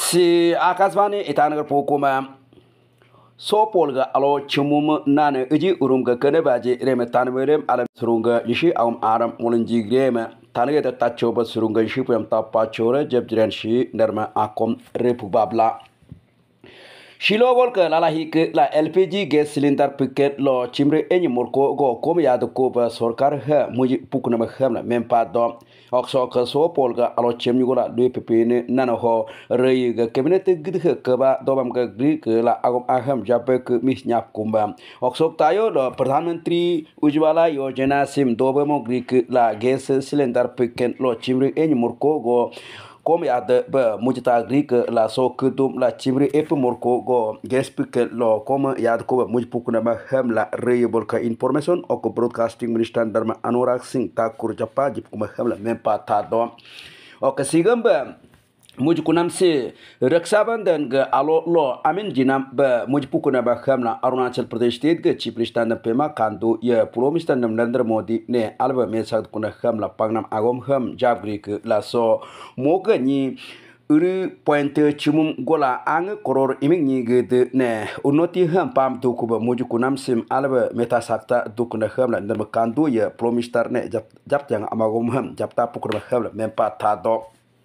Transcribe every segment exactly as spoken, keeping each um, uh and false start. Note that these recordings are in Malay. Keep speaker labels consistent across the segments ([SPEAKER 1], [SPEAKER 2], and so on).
[SPEAKER 1] Si akasvani itanagar pokoma sopolga alo chumum nane iji urumga kene baji reme tanwerem alam surunga yishi awam aram mulinji greme tanage ta tachoba surunga yishi puyam tappa chore jebjiran shi nerma akom repu babla Shilogol ke lalahi ke la L P G gas cylinder piket lo chimre enyi morko go kom yad ko ba sorkar ha muji pukuna ma khamna mempa do okso ka so polga alo chemni gola do ppene nana ho rei ga cabinet gid ka ba do bam ga gri ke la agom aham jape ke mis nyap kumba okso tayo do pradhan mantri ujwala yojana sim do ba mo gri ke la gas cylinder piket lo chimre enyi morko go Kom ya de ba mujita grik la so kudum la chimri ep morko go gas piket lo kom ya de ko muj pukuna ma ham la reliable ka information o ko broadcasting minister Dharma Anurag Singh Thakur japa jip ko ma ham la mem pa tha do o ka sigam ba muj kunam se raksabandan ga alo lo amin jinam ba muj pukuna ba ham la Arunachal Pradesh state ga chief minister na pema kandu ya prime minister Narendra Modi ne alba me sa kuna ham la pangnam agom ham jab grik la so moga ni uru pointe chumum gola ang koror iming ni gede ne unoti ham pam tu kuba muju kunam sim alba meta sakta dukuna ham la ndarma kandu ya prime minister ne jap jap yang amagom ham jap ta pukura ham la mempa tha do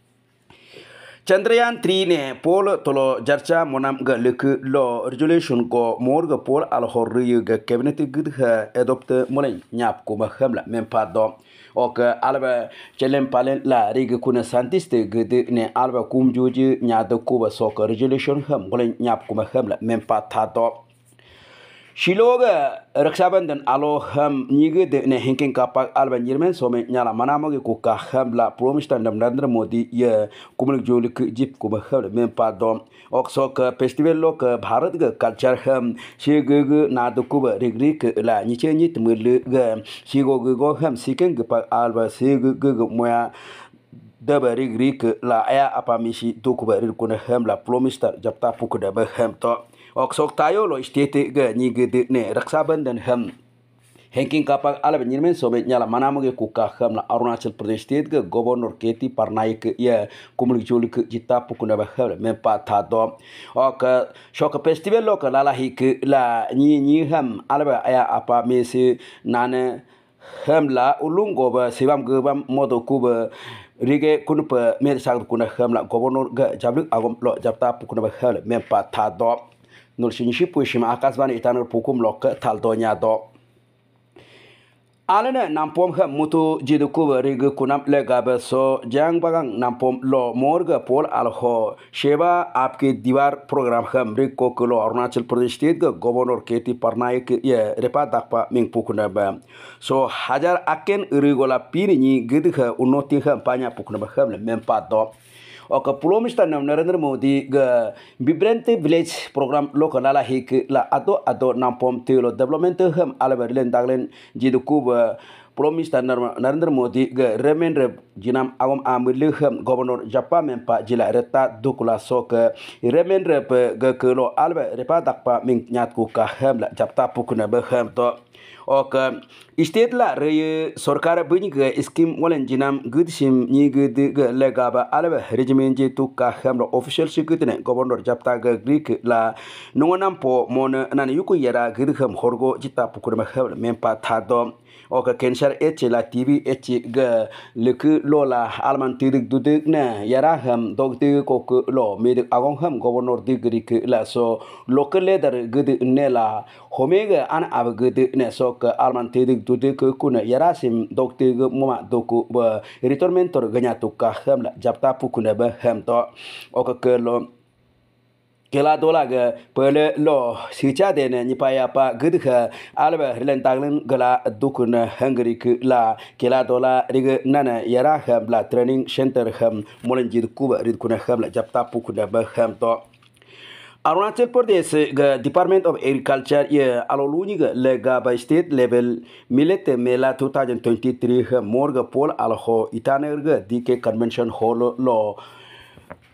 [SPEAKER 1] Chandrayaan three ne pol tolo jarcha monam ga lek lo resolution go morga pol al horri ga cabinet gud ha adopt molen nyap ko ma khamla mem pa do ok alba chelem palen la rig kuna scientist gud ne alba kum joji nya da ko ba sok resolution ham molen nyap ko ma khamla mem pa tha do Shiloga raksabandan alo ham nige de ne hinking kapak alba nyirmen some nyala manamoge ko ka hamla promistan dam Narendra Modi ya kumul jolik jip ko ba khal mem pa dom oksok festival lok bharat ga culture ham shig na do ko ba rigri ke la niche ni tmul ga shigo go ham siken ga alba sig ga moya daba rigri ke la aya apamishi do ko ba rir ko na ham la promistan japta puk da ba ham to Oksok tayo lo state ga ni gede ne raksabandan ham henking kapak alab nyirmen sobe nyala manamoge kuka ham la Arunachal Pradesh state ga governor Keti Parnaik ya kumul jolik jita pukuna ba ham mempa tha do ok shoka festival lo ka lala hik la ni ni ham alaba aya apa mese nane ham la ulungo ba sibam gebam modo kuba rige kunpa mer sang kuna ham la governor ga jablik agom lo japta pukuna ba ham mempa tha do Nol shinshi pushim akasvani itanur pukum lok taldonya do Alana nampom ha mutu jiduku rig kunam legabe so jang bagang nampom lo morga pol alho sheba आपके दीवार program ham rig ko lo Arunachal Pradesh state ga governor Keti Parnaik ye repa dakpa ming pukuna ba so hajar aken irigola pini ni gidha unoti ha panya pukuna ba ham mempa do Oka Prime-Minister Narendra Modi ga Vibrant Village program lokal la hik la ado ado nampom telo development ham alberlen daglen jiduku ba Prime-Minister Narendra Modi ga remendre jinam awam amil ham governor Japa mempa jila reta dukula sok remendre pe ga kelo alba repa dakpa ming nyat ku ka ham la japta pukuna ba ham to ok state la re sorkara bunyi ga skim walen jinam good sim ni good ga legaba alba regimen je tu ka hamra official secretary governor japta ga greek la nonam po mon nan yuko yara gir ham horgo jita pukur ma ham mempa thado ok kensar h la tv h ga lek lola alman tidik dudik na yara ham dogti ko lo medik agong ham governor di greek la so local leader good nela homega an ab good ne so ka alman tidik dudik kuna yara sim dogti moma doku ba retormentor ganya to ka ham la japta pukuna ba ham to ok ke lo Kela dola ga pele lo sicha dene nipaya pa gidha alba rilen taglen gala dukuna hungary ke la kela dola rig nana yara ham la training center ham molenjid kuba rid kuna ham la japta pukuna ba ham to Arunachal Pradesh ga Department of Agriculture ye aloluni ga lega by state level millet mela twenty twenty-three morga pol alho itaner ga dk convention hall lo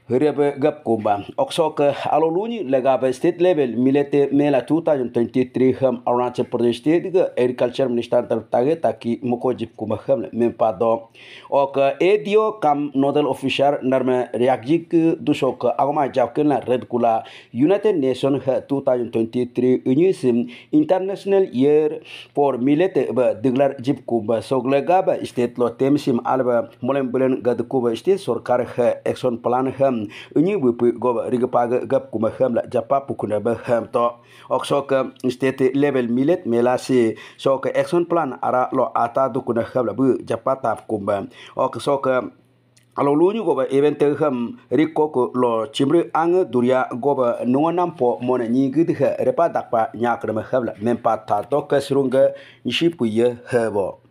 [SPEAKER 1] Rebe gap kumba oksok aloluni legaba state level milete mela two thousand twenty-three ham Arunachal Pradesh state ga agriculture minister tage taki moko jip kuma ham mem pado ok edio kam nodal officer narme reagjik dusok agma javkena red kula United Nations two thousand twenty-three unysim international year for millet ba diglar jip kumba soglegaba state lo temsim alba molem bulen gad kuba state sorkar action plan ham unyi bupu goba rigapaga gap kuma ham la japa pukuna ba ham to oksok state level millet melasi sok action plan ara lo ata dukuna ham la bu japa tap kumba oksok aloluni goba event ham rikoko lo chimri ang duria goba nonampo mona nyigidha repa dakpa nyakra ma ham la mempa ta to kasrunga nishipuye hebo